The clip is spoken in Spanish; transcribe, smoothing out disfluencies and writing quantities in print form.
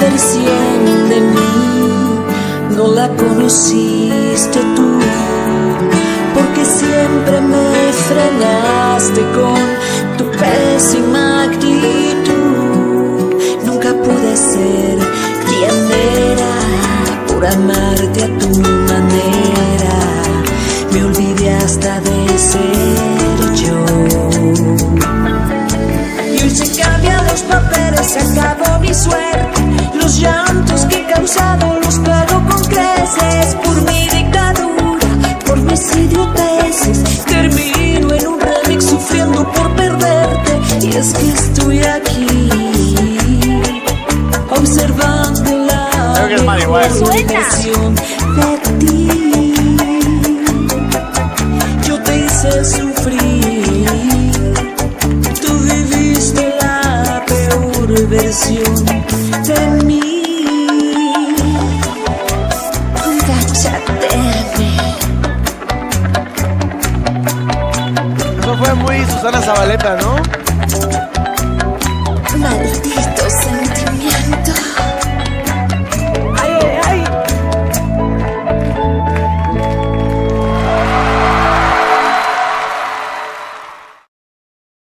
versión de mí no la conociste tú, porque siempre me frenaste con tu pésima actitud. Nunca pude ser quien era por amarte a tu manera. Me olvidé hasta de ser yo. Y hoy se cambian los papeles, se acabó mi suerte. Los llantos que he causado los pago con creces. Por mi dictadura, por mis idioteces, termino en un remix sufriendo por perderte. Y es que estoy aquí observando la versión de ti. Yo te hice sufrir, tú viviste la peor versión de mí. Eso fue muy Susana Zabaleta, ¿no? Maldita.